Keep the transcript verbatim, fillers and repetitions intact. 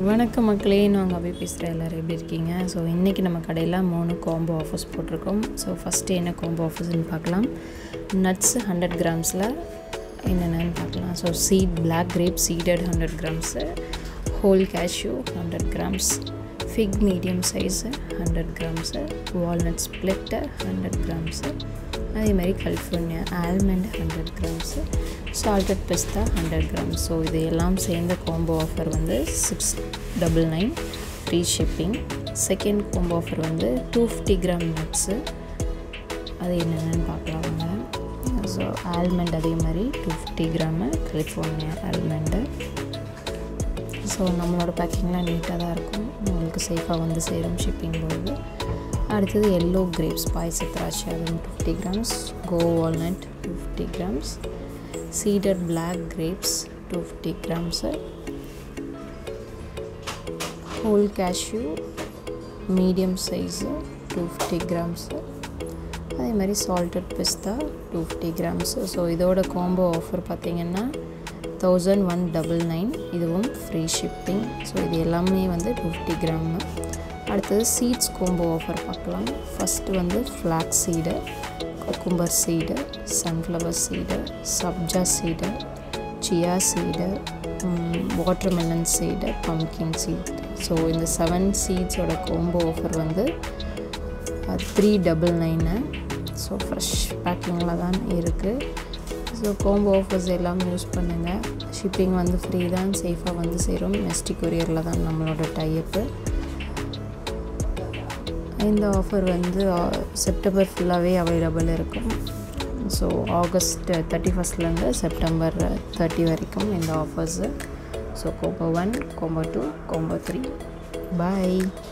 வணக்கம் மக்களே, நாங்கள் அபி பேசுகிறேன். எல்லோரும் எப்படி இருக்கீங்க? ஸோ இன்றைக்கி நம்ம கடையில் மூணு காம்போ ஆஃபர்ஸ் போட்டிருக்கோம். ஸோ ஃபஸ்ட்டு என்ன காம்போ ஆஃபர்ஸ்ன்னு பார்க்கலாம். நட்ஸ் ஹண்ட்ரட் கிராம்ஸில் என்னென்னு பார்க்கலாம். So seed black grape seeded hundred grams, whole cashew hundred grams, fig medium size hundred grams, walnut split hundred grams, அதேமாதிரி California almond hundred grams, salted pista hundred grams. So இது எல்லாம் சேர்ந்த combo offer வந்து six double nine free shipping. Second combo offer வந்து two fifty gram nuts, அது என்னென்னு பார்க்கலாங்க. So almond அதே மாதிரி two fifty gram California almond. So நம்மளோட பேக்கிங்லாம் நீட்டாக தான் இருக்கும், உங்களுக்கு சேஃபாக வந்து சேரும் ஷிப்பிங் போது. அடுத்தது எல்லோ கிரேப்ஸ் பாயச திராட்சை, அதுவும் டூ ஃபிஃப்டி கிராம்ஸ், கோ walnut two fifty grams, seeded black grapes two fifty grams, whole cashew medium size two fifty grams, அதே மாதிரி salted pista two fifty grams. So இதோட காம்போ ஆஃபர் பார்த்திங்கன்னா தௌசண்ட் ஒன் டபுள் நைன், இதுவும் free shipping. So இது எல்லாமே வந்து two fifty gram. அடுத்தது seeds combo offer பார்க்கலாம். ஃபஸ்ட்டு வந்து flax seed, cucumber seed, sunflower seed, sabja seed, chia seed, water melon seed, pumpkin seed. So இந்த seven சீட்ஸோட கோம்போ ஆஃபர் வந்து three double nine. So fresh பேக்கிங்கில் தான் இருக்குது. ஸோ கோம்போ ஆஃபர்ஸ் எல்லாம் யூஸ் பண்ணுங்கள். ஷிப்பிங் வந்து ஃப்ரீ தான், சேஃபாக வந்து சேரும். நெஸ்டி கொரியரில் தான் நம்மளோட டைப்பு. இந்த ஆஃபர் வந்து செப்டம்பர் ஃபுல்லாகவே அவைலபிள் இருக்கும். ஸோ ஆகஸ்ட் தேர்ட்டி ஃபஸ்ட்லேருந்து செப்டம்பர் தேர்ட்டி வரைக்கும் இந்த offers. So combo one, combo two, combo three. பாய்.